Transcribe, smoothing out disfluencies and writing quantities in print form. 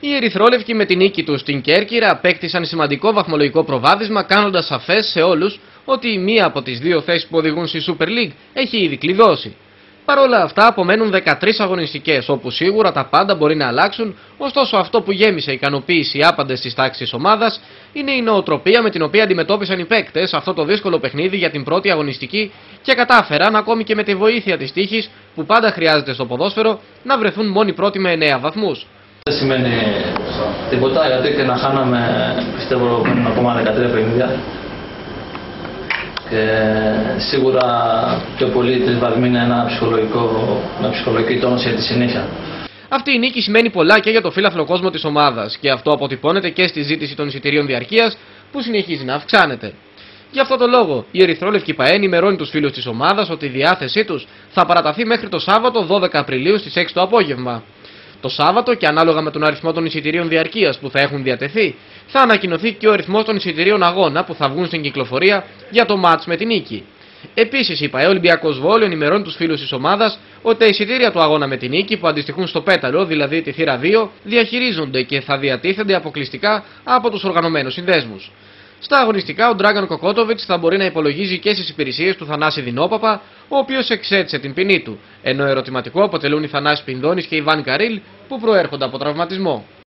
Οι ερυθρόλευκοι με την νίκη τους στην Κέρκυρα απέκτησαν σημαντικό βαθμολογικό προβάδισμα, κάνοντας σαφές σε όλους ότι η μία από τις δύο θέσεις που οδηγούν στη Super League έχει ήδη κλειδώσει. Παρ' όλα αυτά απομένουν 13 αγωνιστικές, όπου σίγουρα τα πάντα μπορεί να αλλάξουν, ωστόσο αυτό που γέμισε ικανοποίηση άπαντες στις τάξεις της ομάδας είναι η νοοτροπία με την οποία αντιμετώπισαν οι παίκτες αυτό το δύσκολο παιχνίδι για την πρώτη αγωνιστική και κατάφεραν, ακόμη και με τη βοήθεια της τύχης που πάντα χρειάζεται στο ποδόσφαιρο, να βρεθούν μόνοι πρώτοι με 9 βαθμούς. Δεν σημαίνει τίποτα, γιατί και να χάναμε, πιστεύω, μένουν ακόμα 13 παιχνίδια. Και σίγουρα πιο πολύ 3 βαθμοί είναι μια ψυχολογική τόνωση για τη συνέχεια. Αυτή η νίκη σημαίνει πολλά και για το φύλαθλο κόσμο της ομάδας και αυτό αποτυπώνεται και στη ζήτηση των εισιτηρίων διαρκείας που συνεχίζει να αυξάνεται. Γι' αυτό το λόγο, η Ερυθρόλευκη ΠΑΕ ενημερώνει τους φίλους της ομάδας ότι η διάθεσή τους θα παραταθεί μέχρι το Σάββατο 12 Απριλίου στις 6 το απόγευμα. Το Σάββατο, και ανάλογα με τον αριθμό των εισιτηρίων διαρκείας που θα έχουν διατεθεί, θα ανακοινωθεί και ο αριθμός των εισιτηρίων αγώνα που θα βγουν στην κυκλοφορία για το μάτς με την νίκη. Επίσης, η ΠΑΕ Ολυμπιακός Βόλεϊ ενημερώνει τους φίλους της ομάδας ότι τα εισιτήρια του αγώνα με την νίκη, που αντιστοιχούν στο πέταλο, δηλαδή τη θύρα 2, διαχειρίζονται και θα διατίθενται αποκλειστικά από τους οργανωμένους συνδέσμους. Στα αγωνιστικά, ο Ντράγκαν Κοκότοβιτς θα μπορεί να υπολογίζει και στις υπηρεσίες του Θανάση Δινόπαπα, ο οποίος εξέτησε την ποινή του, ενώ ερωτηματικό αποτελούν οι Θανάσης Πινδώνης και Ιβάν Καρίλ που προέρχονται από τραυματισμό.